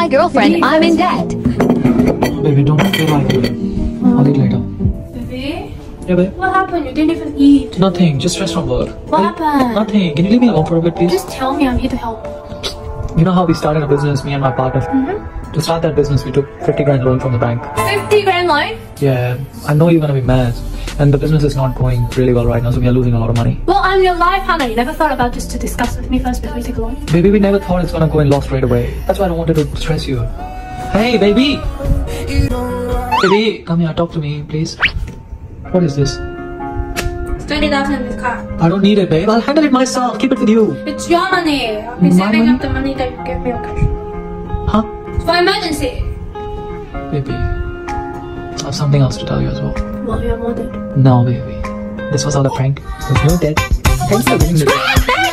my girlfriend. I'm in debt. Baby, don't feel like it. I'll eat later. Baby? Yeah, babe? What happened? You didn't even eat. Nothing, just stress from work. What happened? Nothing. Can you leave me alone for a bit, please? Just tell me, I'm here to help. You know how we started a business, me and my partner? To start that business, we took 50 grand loan from the bank. 50 grand loan? Yeah, I know you're gonna be mad. And the business is not going really well right now, so we are losing a lot of money. Well, I'm your life partner. You never thought about just to discuss with me first before you take a loan? Baby, we never thought it's gonna go in loss right away. That's why I don't wanted to stress you. Hey, baby! Baby, come here, talk to me, please. What is this? It's 20,000 in this car. I don't need it, babe. I'll handle it myself. Keep it with you. It's your money. I've been My saving money? up the money that you gave me, okay? Huh? It's for emergency. Baby, I have something else to tell you as well. Well, you're more dead. No, baby. This was all a prank. There's no debt. Thanks for bringing this.